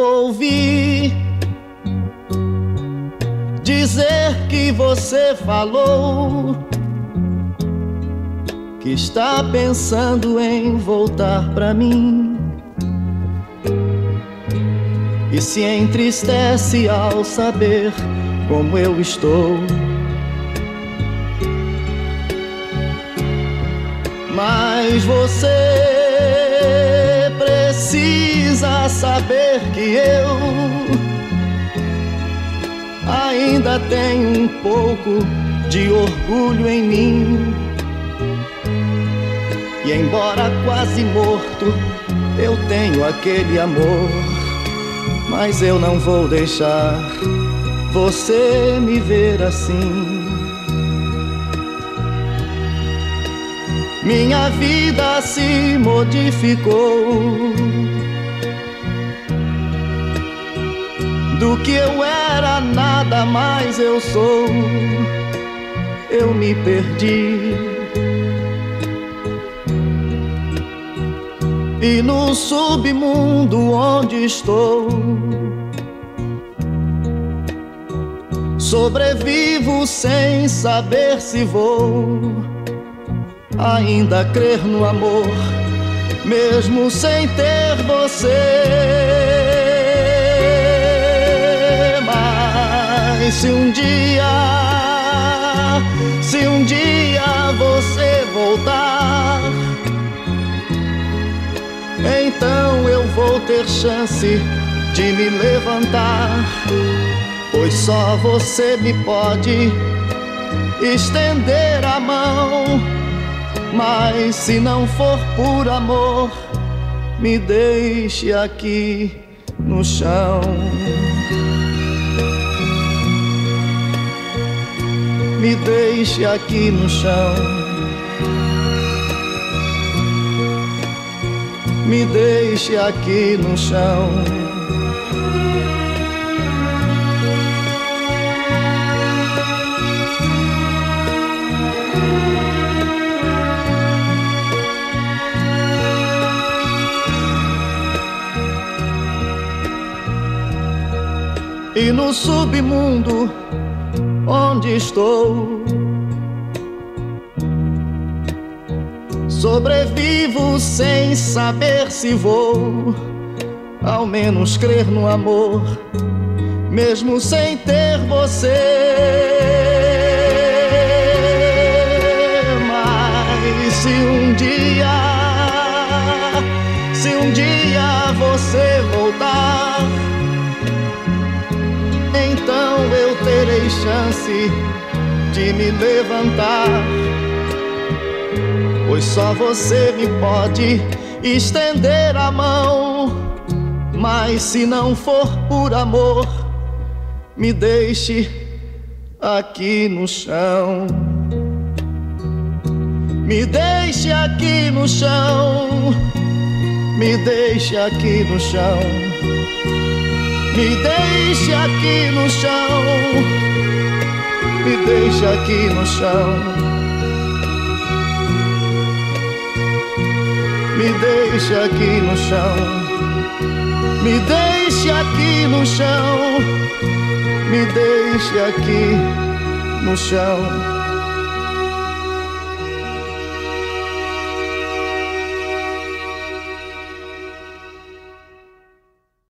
ouvi dizer que você falou que está pensando em voltar pra mim e se entristece ao saber como eu estou. Mas você precisa saber que eu ainda tenho um pouco de orgulho em mim. E embora quase morto, eu tenho aquele amor. Mas eu não vou deixar você me ver assim. Minha vida se modificou. Do que eu era, nada mais eu sou. Eu me perdi. E no submundo onde estou, sobrevivo sem saber se vou ainda crer no amor, mesmo sem ter você. Mas se um dia você voltar, então eu vou ter chance de me levantar, pois só você me pode estender a mão. Mas se não for por amor, me deixe aqui no chão. Me deixe aqui no chão. Me deixe aqui no chão. E no submundo onde estou, sobrevivo sem saber se vou ao menos crer no amor, mesmo sem ter você. Mas se um dia você voltar, então eu terei chance de me levantar, pois só você me pode estender a mão. Mas se não for por amor, me deixe aqui no chão. Me deixe aqui no chão. Me deixe aqui no chão. Me deixe aqui no chão. Me deixe aqui no chão. Me deixe aqui no chão. Me deixe aqui no chão. Me deixe aqui no chão.